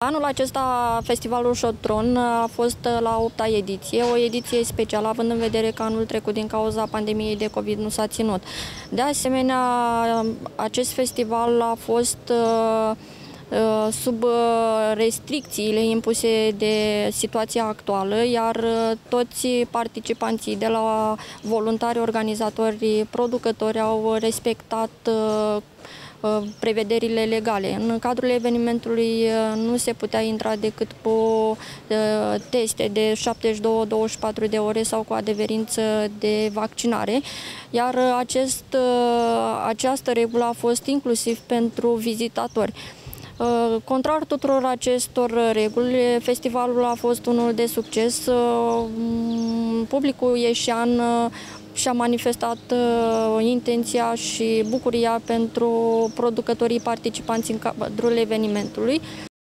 Anul acesta Festivalul Șotron a fost la 8-a ediție, o ediție specială, având în vedere că anul trecut din cauza pandemiei de COVID nu s-a ținut. De asemenea, acest festival a fost sub restricțiile impuse de situația actuală, iar toți participanții, de la voluntari, organizatori, producători, au respectat prevederile legale. În cadrul evenimentului nu se putea intra decât cu teste de 72-24 de ore sau cu adeverință de vaccinare, iar această regulă a fost inclusiv pentru vizitatori. Contrar tuturor acestor reguli, festivalul a fost unul de succes. Publicul ieșean și-a manifestat intenția și bucuria pentru producătorii participanți în cadrul evenimentului.